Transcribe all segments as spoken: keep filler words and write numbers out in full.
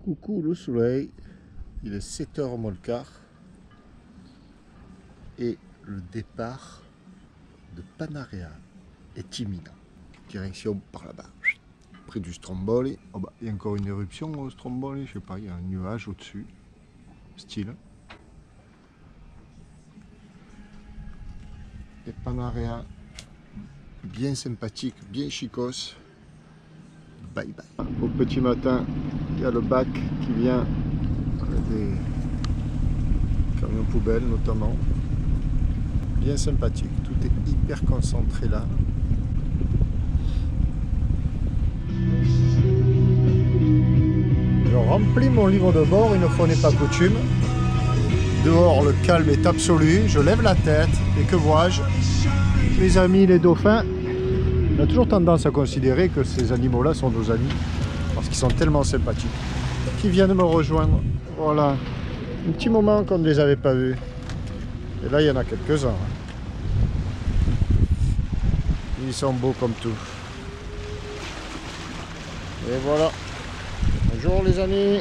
Coucou le soleil, il est sept heures moins le quart et le départ de Panarea est imminent. Direction par là-bas, près du Stromboli. Oh bah, il y a encore une éruption au Stromboli, je sais pas, il y a un nuage au-dessus, style. Et Panarea, bien sympathique, bien chicos. Bye bye. Au petit matin, il y a le bac qui vient avec des camions poubelles notamment. Bien sympathique, tout est hyper concentré là. Je remplis mon livre de bord une fois n'est pas coutume. Dehors le calme est absolu, je lève la tête et que vois-je? Mes amis les dauphins. On a toujours tendance à considérer que ces animaux-là sont nos amis, parce qu'ils sont tellement sympathiques, qui viennent me rejoindre. Voilà, un petit moment qu'on ne les avait pas vus. Et là, il y en a quelques-uns. Ils sont beaux comme tout. Et voilà. Bonjour les amis.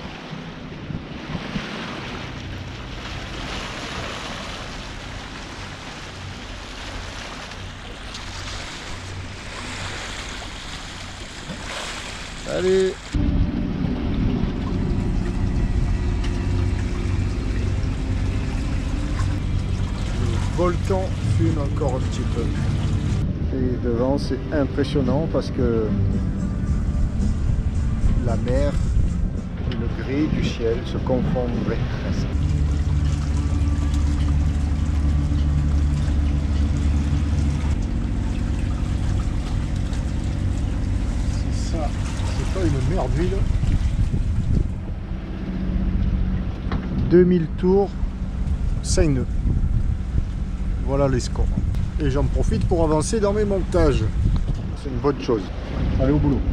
Allez. Le volcan fume encore un petit peu. Et devant c'est impressionnant parce que la mer et le gris du ciel se confondraient presque. C'est ça. C'est pas une mer d'huile. deux mille tours, cinq nœuds. Voilà les scores. Et j'en profite pour avancer dans mes montages. C'est une bonne chose. Allez au boulot.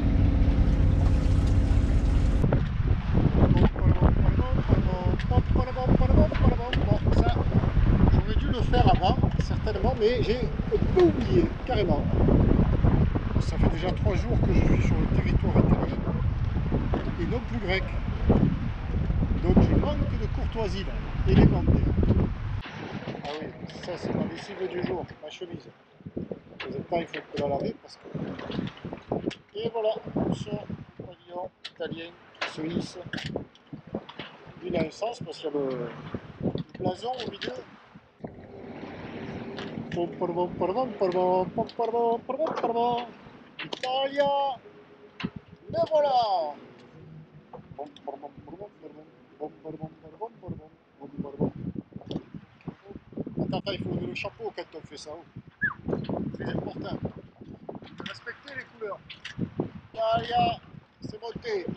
Bon, ça, j'aurais dû le faire avant, certainement, mais j'ai oublié, carrément. Ça fait déjà trois jours que je suis sur le territoire italien et non plus grec. Donc je manque de courtoisie là, élémentaire. Ah oui, ça c'est ma lessive du jour, ma chemise. De temps il faut que la laver parce que... Et voilà, sur le pavillon italien, suisse. Il a un sens parce qu'il y a le, le blason au milieu. Italia, le voilà. Attends, attends, il faut lever le chapeau quand on fait ça. Très important. Respectez les couleurs. Italia, c'est monté.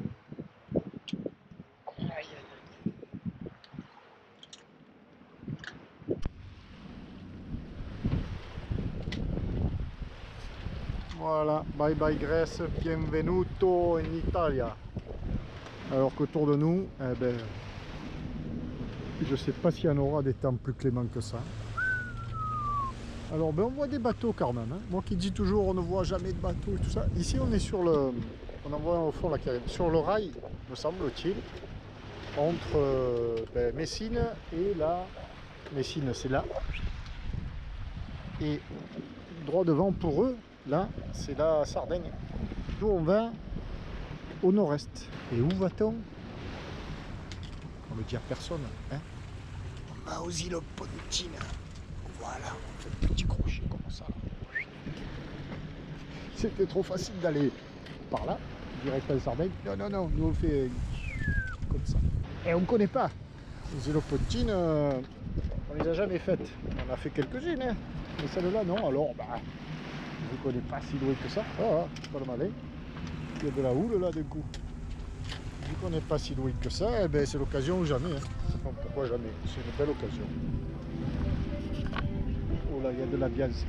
Aïe, aïe, aïe. Voilà, bye bye Grèce, bienvenuto in Italia. Alors qu'autour de nous, eh ben, je sais pas s'il y en aura des temps plus cléments que ça. Alors ben, on voit des bateaux quand même, hein. Moi qui dis toujours on ne voit jamais de bateaux et tout ça. Ici on est sur le, on en voit au fond la carène, sur le rail, me semble-t-il, entre euh, ben, Messine et là, Messine c'est là, et droit devant pour eux, là c'est la Sardaigne. Nous on va au nord-est. Et où va-t-on? On le dit à personne, hein? On va aux îles Pontine. Voilà, on fait un petit crochet comme ça. C'était trop facile d'aller par là, direct en Sardaigne. Non, non, non, nous on fait comme ça. Et on ne connaît pas. Les îles Pontine, euh, on les a jamais faites. On a fait quelques-unes, hein. Mais celle-là, non. Alors, bah, je ne connais pas si loin que ça. Ah, pas le malin. Il y a de la houle là d'un coup. Vu qu'on n'est pas si loin que ça, eh ben, c'est l'occasion ou jamais. Hein. Je sais pas pourquoi jamais. C'est une belle occasion. Oh là, il y a de l'ambiance.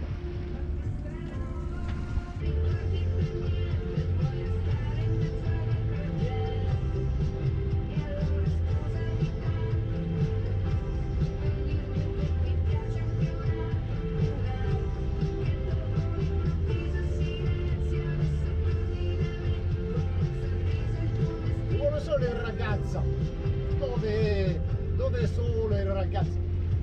sono le ragazze? Dove, dove sono le ragazze?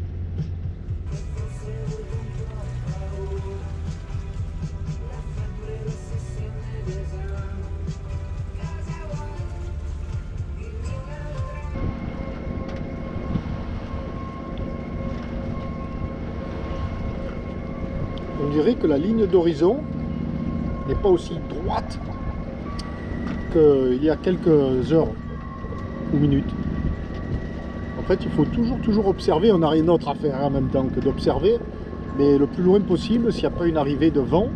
On dirait que la ligne d'horizon n'est pas aussi droite qu'il y a quelques heures ou minutes. En fait, il faut toujours, toujours observer. On n'a rien d'autre à faire en même temps que d'observer, mais le plus loin possible s'il n'y a pas une arrivée de vent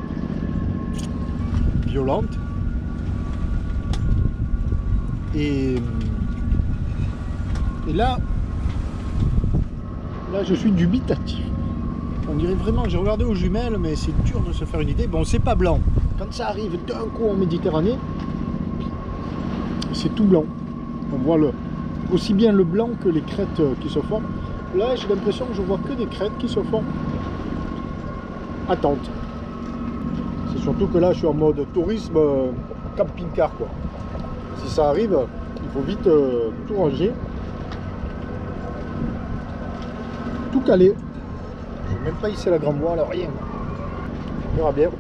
violente. Et, et là, là, je suis dubitatif. On dirait vraiment, j'ai regardé aux jumelles, mais c'est dur de se faire une idée. Bon, c'est pas blanc. Quand ça arrive d'un coup en Méditerranée, c'est tout blanc. On voit le, aussi bien le blanc que les crêtes qui se forment. Là, j'ai l'impression que je vois que des crêtes qui se forment. Attente. C'est surtout que là, je suis en mode tourisme euh, camping-car, quoi. Si ça arrive, il faut vite euh, tout ranger. Tout caler. Je n'ai même pas hissé la grande voile, rien. On verra bien.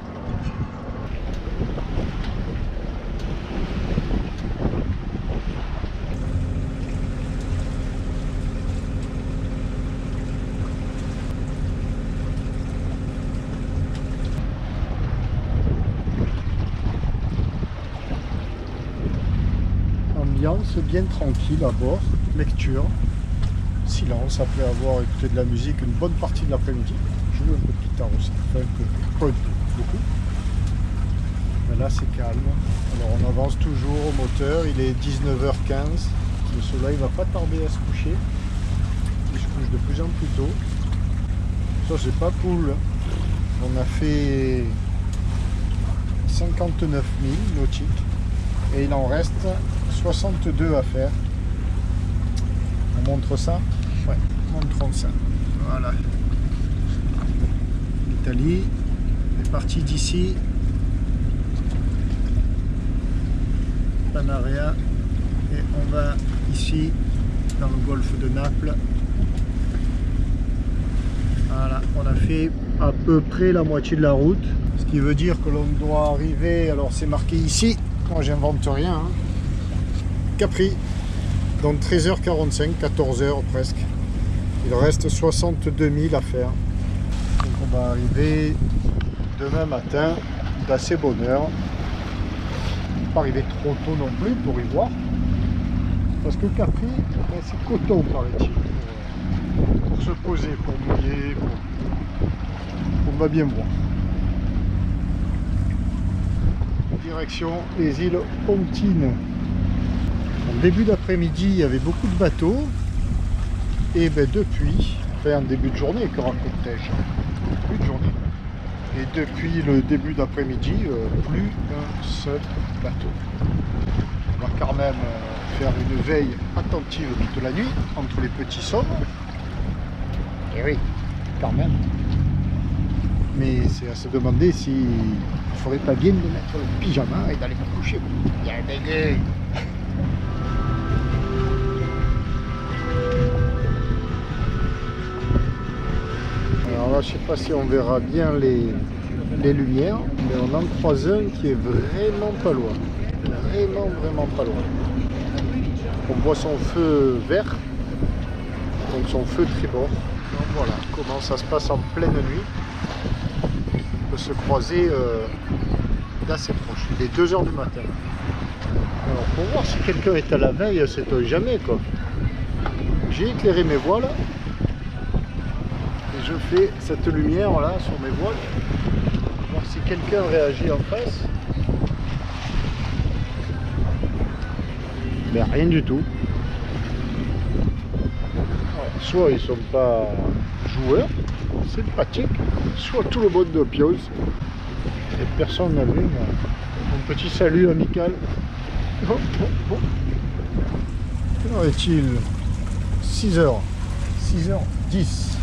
Ambiance bien tranquille à bord, lecture. Silence après avoir écouté de la musique une bonne partie de l'après-midi. Je joue un peu de guitare aussi, enfin un peu, pas un peu, beaucoup. Mais là c'est calme. Alors on avance toujours au moteur, il est dix-neuf heures quinze. Le soleil va pas tarder à se coucher. Il se couche de plus en plus tôt. Ça c'est pas cool. On a fait cinquante-neuf milles nautiques et il en reste soixante-deux à faire. On montre ça? Ouais, montrons ça. Voilà. L'Italie est partie d'ici. Panarea. Et on va ici, dans le golfe de Naples. Voilà, on a fait à peu près la moitié de la route. Ce qui veut dire que l'on doit arriver, alors c'est marqué ici, moi j'invente rien, hein. Capri. Donc treize heures quarante-cinq, quatorze heures presque. Il reste soixante-deux milles à faire. Donc on va arriver demain matin d'assez bonne heure. Pas arriver trop tôt non plus pour y voir. Parce que Capri, ben, c'est coton paraît-il. Pour, pour se poser, pour mouiller, pour... on va bien voir. Direction les îles Pontines. En début d'après-midi, il y avait beaucoup de bateaux. Et ben depuis, enfin en début de journée, que racontais-je? Début de journée. Et depuis le début d'après-midi, euh, plus un seul bateau. On va quand même euh, faire une veille attentive toute la nuit, entre les petits sommes. Et oui, quand même. Mais c'est à se demander s'il ne faudrait pas bien de mettre le pyjama et d'aller me coucher. Il y a un dégueu. Alors là, je ne sais pas si on verra bien les, les lumières, mais on en croise un qui est vraiment pas loin. Vraiment, vraiment pas loin. On voit son feu vert, donc son feu tribord. Donc voilà comment ça se passe en pleine nuit. On peut se croiser euh, d'assez proche. Il est deux heures du matin. Alors pour voir si quelqu'un est à la veille, c'est jamais quoi. J'ai éclairé mes voiles. Et je fais cette lumière là sur mes voiles. Voir si quelqu'un réagit en face. Mais rien du tout. Ouais, soit ils sont pas joueurs, sympathiques, soit tout le monde de pieuse. Et personne n'a vu mon petit salut amical. Oh, oh, oh. Quelle heure est-il? six heures. six heures dix.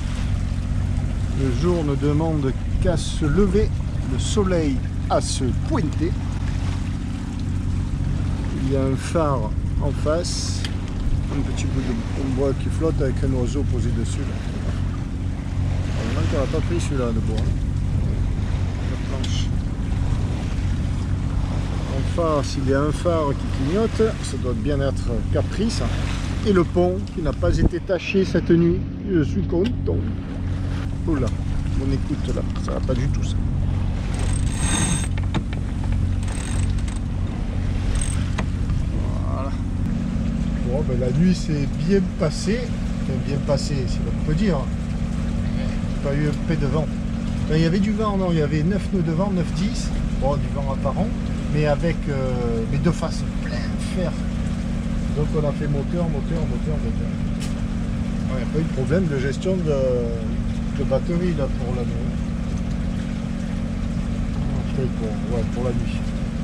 Le jour ne demande qu'à se lever, le soleil à se pointer. il y a un phare en face, un petit bout de bois qui flotte avec un oiseau posé dessus. On n'a pas pris celui-là de bois. La planche. En phare, s'il y a un phare qui clignote, ça doit bien être Caprice. Et le pont qui n'a pas été taché cette nuit. Je suis content. Oula, mon écoute là, ça va pas du tout ça. Voilà. Bon, ben, la nuit s'est bien passée. Enfin, bien passée, c'est ce qu'on peut dire. Pas eu un peu de vent. Ben, il y avait du vent, non, il y avait neuf nœuds de vent, neuf dix. Bon, du vent apparent, mais avec euh, les deux faces plein fer. Donc on a fait moteur, moteur, moteur, moteur. Il n'y a pas eu de problème de gestion de, de batterie là pour la nuit. Pour, ouais, pour la nuit.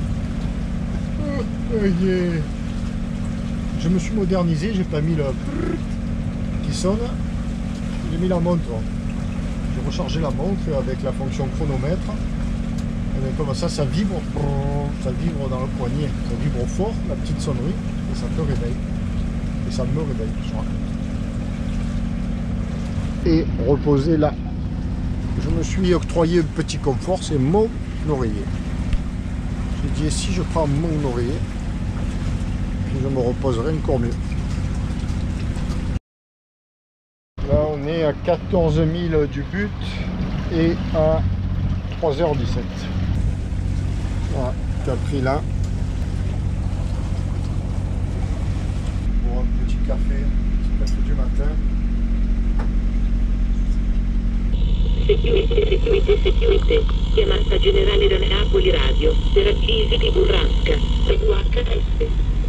Oh, yeah. Je me suis modernisé, j'ai pas mis le qui sonne, j'ai mis la montre. J'ai rechargé la montre avec la fonction chronomètre. Et bien, comme ça, ça vibre, ça vibre dans le poignet, ça vibre fort, la petite sonnerie. Et ça te réveille. Et ça me réveille, je crois. Et reposer là. Je me suis octroyé un petit confort, c'est mon oreiller. J'ai dit, si je prends mon oreiller, puis je me reposerai encore mieux. Là, on est à quatorze mille du but et à trois heures dix-sept. Voilà, Capri là. Un petit café, un petit café du matin. Security, security, security. Chiamata generale da Napoli Radio per avvisi di burrasca. U H S.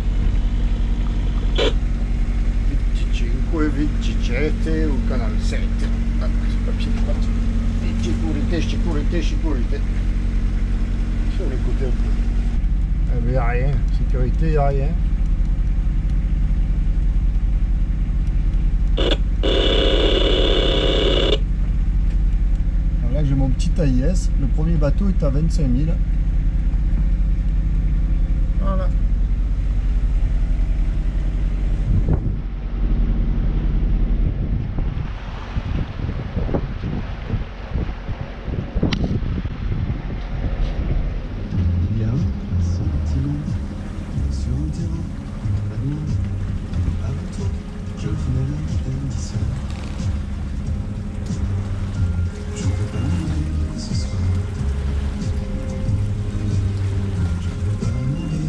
venticinque, ventisette o canale sette. Ah, c'est papier qui passe. Sécurité, sécurité, sécurité. Si on l'écoutait un peu. Il n'y a rien. Sécurité, il n'y a rien. Alors là j'ai mon petit A I S, le premier bateau est à vingt-cinq mille. Voilà. Il y a un sentiment sur un terrain, l'amour, avec toi, je venais la ça. Je ne peux pas mourir ce soir. Je ne peux pas mourir.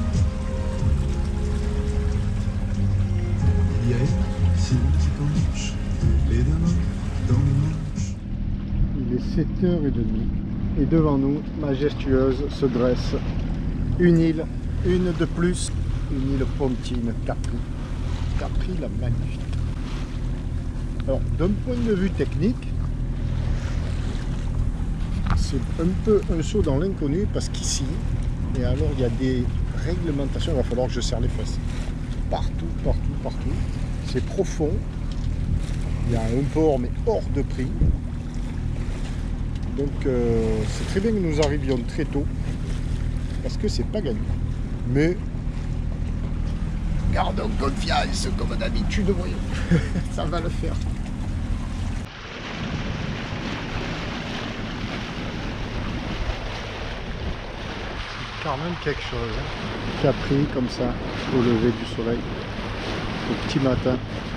Il y a ici qui penche, les deux mains dans les manches. Il est sept heures trente et devant nous, majestueuse, se dresse une île, une de plus, une île pontine, Capri. Capri la magnifique. Alors, d'un point de vue technique, c'est un peu un saut dans l'inconnu parce qu'ici, et alors il y a des réglementations, il va falloir que je serre les fesses. Partout, partout, partout. C'est profond. Il y a un port, mais hors de prix. Donc, euh, c'est très bien que nous arrivions très tôt parce que c'est pas gagné. Mais gardons confiance comme d'habitude, voyons. Ça va le faire. C'est quand même quelque chose. Hein. Capri comme ça, au lever du soleil, au petit matin.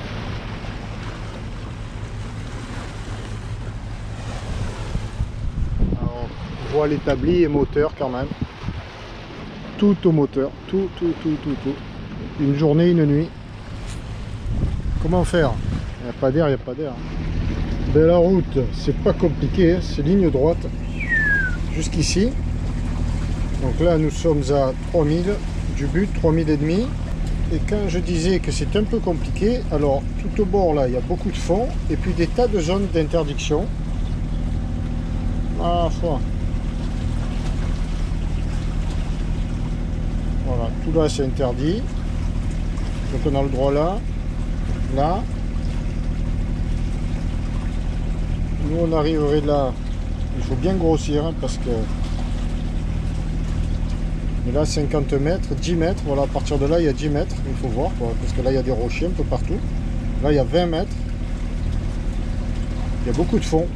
Alors, voile établie et moteur quand même. Tout au moteur, tout, tout, tout, tout, tout. Une journée, une nuit. Comment faire? Il n'y a pas d'air, il n'y a pas d'air. Ben, la route, c'est pas compliqué, hein. C'est ligne droite jusqu'ici. Donc là, nous sommes à trois mille du but, trois mille et demi. Et quand je disais que c'est un peu compliqué, alors tout au bord là, il y a beaucoup de fond et puis des tas de zones d'interdiction. Ah, foi. Voilà, tout là c'est interdit. Donc on a le droit là, là. Nous on arriverait là, il faut bien grossir hein, parce que Et là, cinquante mètres, dix mètres. Voilà, à partir de là, il y a dix mètres. Il faut voir, quoi, parce que là, il y a des rochers un peu partout. Là, il y a vingt mètres. Il y a beaucoup de fond.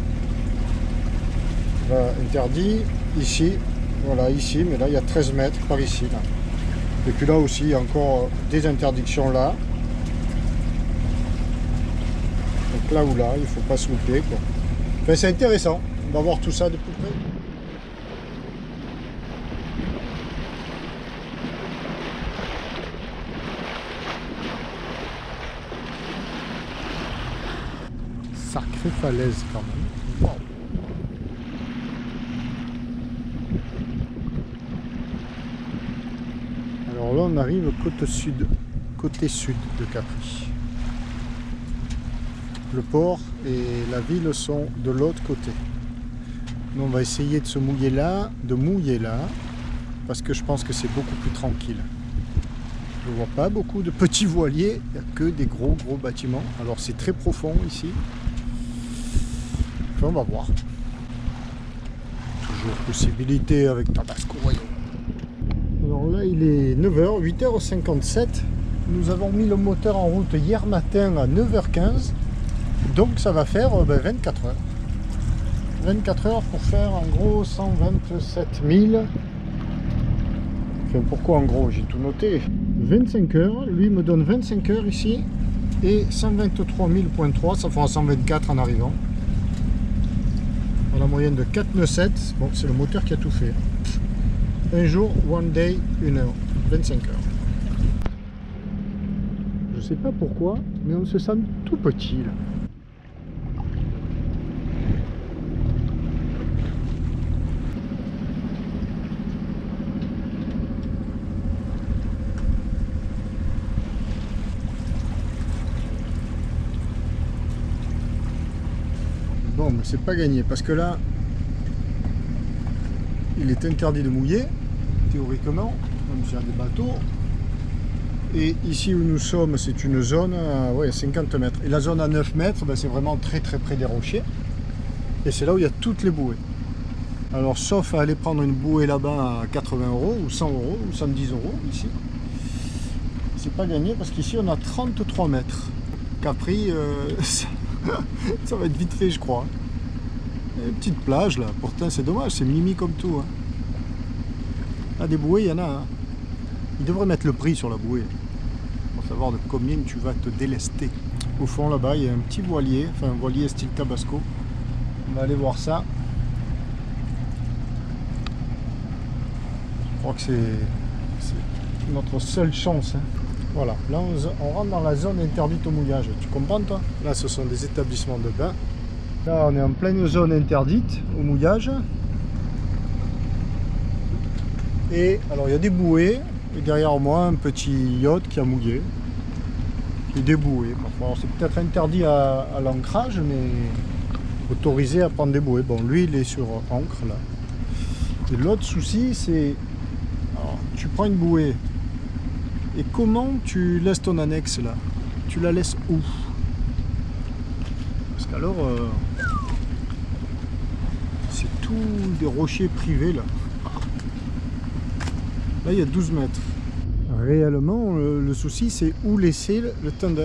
Là, interdit ici. Voilà, ici. Mais là, il y a treize mètres par ici. Là. Et puis là aussi, il y a encore des interdictions là. Donc là ou là, il ne faut pas se louper, quoi. Enfin, c'est intéressant. On va voir tout ça de plus près. Sacrée falaise quand même. Wow. Alors là, on arrive côté sud, côté sud de Capri. Le port et la ville sont de l'autre côté. Nous, on va essayer de se mouiller là, de mouiller là, parce que je pense que c'est beaucoup plus tranquille. Je ne vois pas beaucoup de petits voiliers, il n'y a que des gros gros bâtiments. Alors c'est très profond ici. Enfin, on va voir. Toujours possibilité avec Tabasco Royal. Alors là il est neuf heures, huit heures cinquante-sept. Nous avons mis le moteur en route hier matin à neuf heures quinze. Donc ça va faire ben, vingt-quatre heures. vingt-quatre heures pour faire en gros cent vingt-sept mille. Enfin pourquoi en gros, j'ai tout noté. vingt-cinq heures, lui me donne vingt-cinq heures ici. Et cent vingt-trois mille virgule trois, ça fera cent vingt-quatre en arrivant. À la moyenne de quatre neuf sept. Bon, c'est le moteur qui a tout fait. Un jour, one day, une heure. vingt-cinq heures. Je sais pas pourquoi, mais on se sent tout petit là. Bon, mais c'est pas gagné parce que là, il est interdit de mouiller, théoriquement, même s'il y a des bateaux. Et ici où nous sommes, c'est une zone à ouais, cinquante mètres. Et la zone à neuf mètres, ben, c'est vraiment très très près des rochers. Et c'est là où il y a toutes les bouées. Alors, sauf à aller prendre une bouée là-bas à quatre-vingts euros, ou cent euros, ou cent dix euros, ici. C'est pas gagné parce qu'ici on a trente-trois mètres. Capri, euh, ça, ça va être vite fait, je crois. Une petite plage là, pourtant c'est dommage, c'est mimi comme tout. Hein. Là, des bouées, il y en a. Hein. Ils devraient mettre le prix sur la bouée pour savoir de combien tu vas te délester. Au fond là-bas, il y a un petit voilier, enfin un voilier style Tabasco. On va aller voir ça. Je crois que c'est notre seule chance. Hein. Voilà, là on, on rentre dans la zone interdite au mouillage. Tu comprends toi? Là, ce sont des établissements de bain. Là, on est en pleine zone interdite au mouillage. Et alors, il y a des bouées. Et derrière moi, un petit yacht qui a mouillé. Qui est déboué. Bon, c'est peut-être interdit à, à l'ancrage, mais autorisé à prendre des bouées. Bon, lui, il est sur ancre, là. Et l'autre souci, c'est... Tu prends une bouée. Et comment tu laisses ton annexe, là? Tu la laisses où? Parce qu'alors... Euh, c'est tout des rochers privés, là. Là, il y a douze mètres. Réellement, le, le souci, c'est où laisser le, le tender.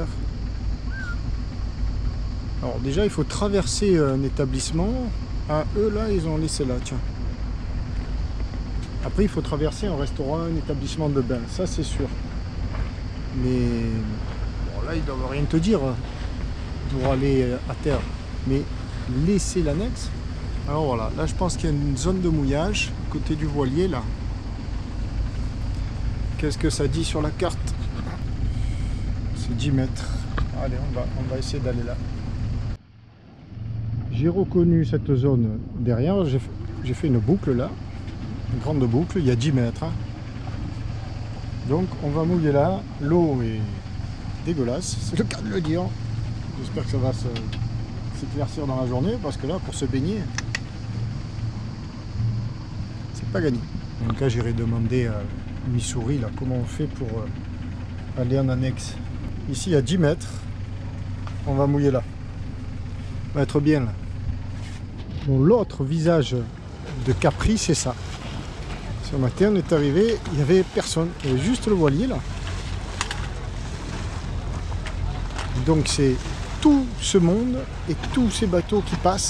Alors déjà, il faut traverser un établissement. Ah, eux, là, ils ont laissé là, tiens. Après, il faut traverser un restaurant, un établissement de bain. Ça, c'est sûr. Mais bon, là, ils ne doivent rien te dire pour aller à terre. Mais laisser l'annexe. Alors voilà, là, je pense qu'il y a une zone de mouillage, côté du voilier, là. Qu'est-ce que ça dit sur la carte? C'est dix mètres. Allez, on va, on va essayer d'aller là. J'ai reconnu cette zone derrière. J'ai fait, fait une boucle là. Une grande boucle. Il y a dix mètres. Hein. Donc, on va mouiller là. L'eau est dégueulasse. C'est le cas de le dire. J'espère que ça va s'éclaircir dans la journée. Parce que là, pour se baigner, c'est pas gagné. Donc là, j'irai demander à Missouri, là, comment on fait pour euh, aller en annexe. Ici, il y a dix mètres. On va mouiller là. On va être bien là. Bon, l'autre visage de Capri, c'est ça. Ce matin, on est arrivé, il n'y avait personne. Il y avait juste le voilier là. Donc c'est tout ce monde et tous ces bateaux qui passent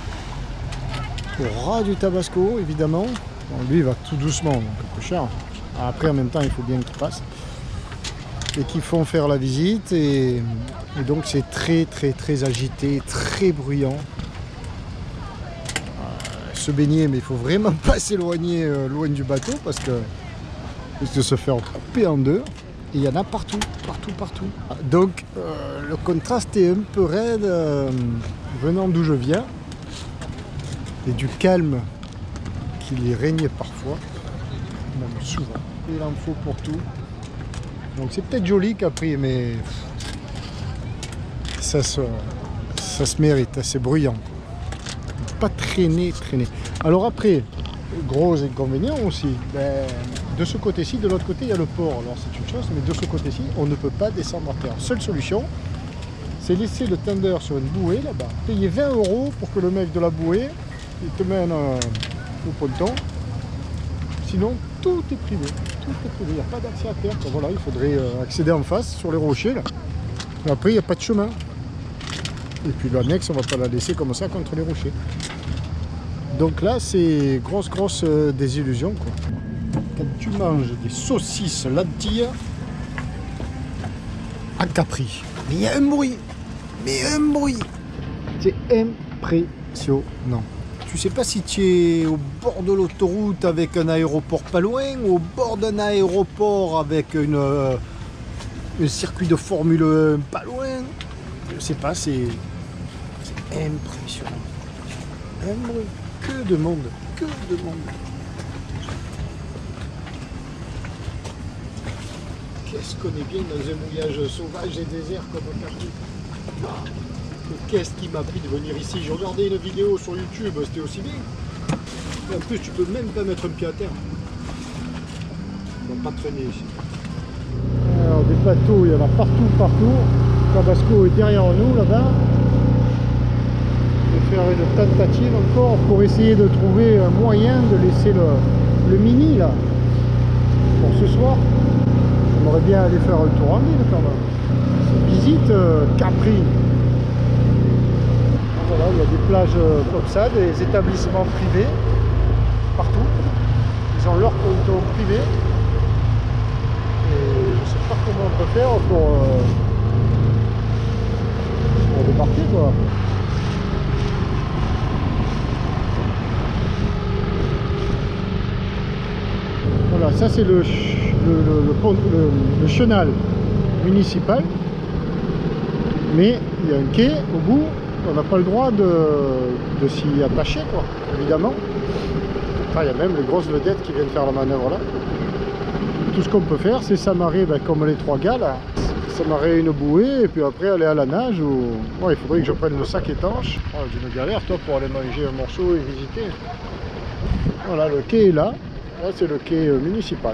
au ras du Tabasco, évidemment. Bon, lui, il va tout doucement, donc un peu cher. Après, en même temps, il faut bien qu'il passe. Et qui font faire la visite. Et, et donc, c'est très, très, très agité, très bruyant. Euh, se baigner, mais il faut vraiment pas s'éloigner euh, loin du bateau parce que risque de se faire couper en deux. Et il y en a partout, partout, partout. Donc, euh, le contraste est un peu raide euh, venant d'où je viens. Et du calme qu'il y règne parfois, même souvent. Il en faut pour tout. Donc c'est peut-être joli Capri, mais ça se, ça se mérite, c'est bruyant. Pas traîner, traîner. Alors après, gros inconvénient aussi, ben, de ce côté-ci, de l'autre côté, il y a le port. Alors c'est une chose, mais de ce côté-ci, on ne peut pas descendre à terre. Seule solution, c'est laisser le tender sur une bouée là-bas. Payer vingt euros pour que le mec de la bouée, il te mène euh, au ponton. Sinon, tout est privé. Tout est privé. Il n'y a pas d'accès à terre. Donc, voilà, il faudrait euh, accéder en face sur les rochers. Là. Et après, il n'y a pas de chemin. Et puis l'annexe, on ne va pas la laisser comme ça contre les rochers. Donc là, c'est grosse, grosse euh, désillusion, quoi. Quand tu manges des saucisses lentilles à Capri, mais il y a un bruit. Mais un bruit. C'est impressionnant. Tu sais pas si tu es au bord de l'autoroute avec un aéroport pas loin ou au bord d'un aéroport avec une, euh, un circuit de Formule un pas loin. Je sais pas, c'est impressionnant. Un bruit. Que de monde, que de monde. Qu'est-ce qu'on est bien dans un mouillage sauvage et désert comme Capri. Qu'est-ce qui m'a pris de venir ici? J'ai regardé une vidéo sur YouTube, c'était aussi bien. Et en plus, tu peux même pas mettre un pied à terre. On va pas traîner ici. Alors, des bateaux, il y en a partout, partout. Tabasco est derrière nous, là-bas. Je vais faire une tentative encore pour essayer de trouver un moyen de laisser le, le mini, là, pour ce soir. On aurait bien aller faire un tour en ville, quand même. Visite euh, Capri. Voilà, il y a des plages comme ça, des établissements privés, partout. Ils ont leur ponton privé. Et je ne sais pas comment on peut faire pour, euh, pour débarquer, quoi. Voilà, ça c'est le, le, le, le, pont, le, le chenal municipal. Mais il y a un quai au bout. On n'a pas le droit de, de s'y attacher, quoi, évidemment. Enfin, il y a même les grosses vedettes qui viennent faire la manœuvre là. Tout ce qu'on peut faire, c'est s'amarrer, ben, comme les trois gars là, s'amarrer une bouée et puis après aller à la nage. Ou... Ouais, il faudrait que je prenne le sac étanche. Oh, j'ai une galère, toi, pour aller manger un morceau et visiter. Voilà, le quai est là. Là, c'est le quai municipal.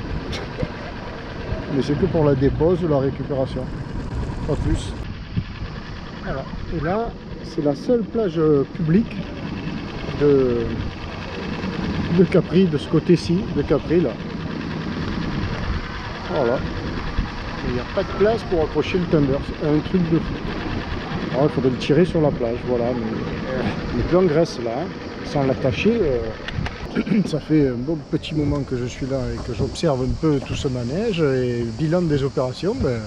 Mais c'est que pour la dépose ou la récupération. Pas plus. Voilà. Et là, c'est la seule plage publique de, de Capri, de ce côté-ci, de Capri, là. Voilà. Il n'y a pas de place pour accrocher le tender. C'est un truc de fou. Alors, il faudrait le tirer sur la plage, voilà. Mais il n'est plus en Grèce, là. Hein. Sans l'attacher, euh, ça fait un bon petit moment que je suis là et que j'observe un peu tout ce manège. Et bilan des opérations, ben...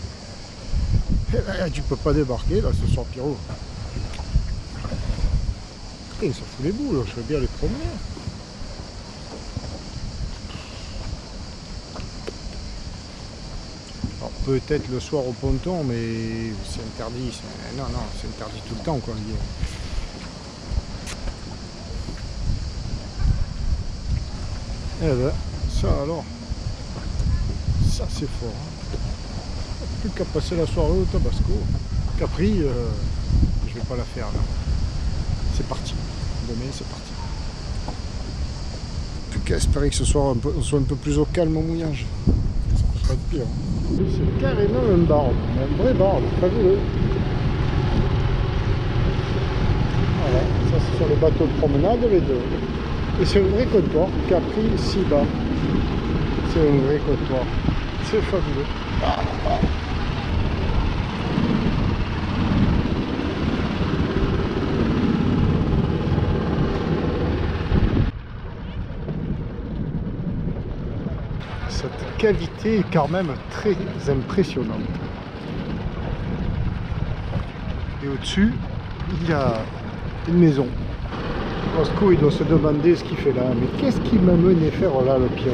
Eh, tu peux pas débarquer là ce soir, Pierrot. Et ça fout les boules, je veux bien les promener. Alors peut-être le soir au ponton, mais c'est interdit. Non, non, c'est interdit tout le temps, quoi. Eh ben, ça alors, ça c'est fort. Hein. Plus qu'à passer la soirée au Tabasco. Capri, euh, je vais pas la faire là. C'est parti. Demain, c'est parti. Plus qu'à espérer que ce soir un peu, on soit un peu plus au calme au mouillage. Ça peut pas être pire. Hein. C'est carrément un barbe, un vrai barbe, fabuleux. Voilà, ça c'est sur les bateaux de promenade, les deux. Et c'est un vrai comptoir qui a pris si bas. C'est un vrai comptoir. C'est fabuleux. Ah, ah. Cette cavité est quand même très impressionnante. Et au-dessus, il y a une maison. Roscoe, il doit se demander ce qu'il fait là. Mais qu'est-ce qu'il m'a mené faire là, le Pierrot?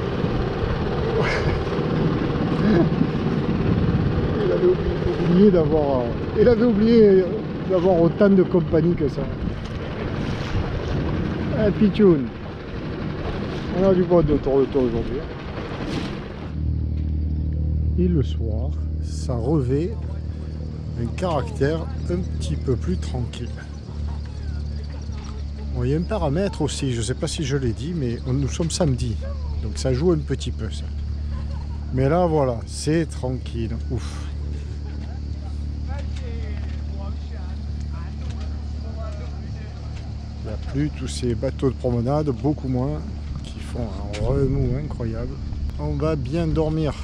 Il avait oublié d'avoir... Il avait oublié d'avoir autant de compagnie que ça. Ah, Pichoun. On a du bon de tour de tour aujourd'hui. Et le soir, ça revêt un caractère un petit peu plus tranquille. Bon, il y a un paramètre aussi, je ne sais pas si je l'ai dit, mais nous sommes samedi, donc ça joue un petit peu ça. Mais là voilà, c'est tranquille, ouf. Il n'y a plus tous ces bateaux de promenade, beaucoup moins, qui font un remous incroyable. On va bien dormir.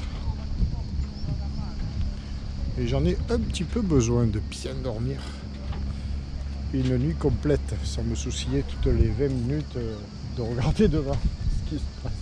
Et j'en ai un petit peu besoin de bien dormir. Une nuit complète, sans me soucier toutes les vingt minutes de regarder devant ce qui se passe.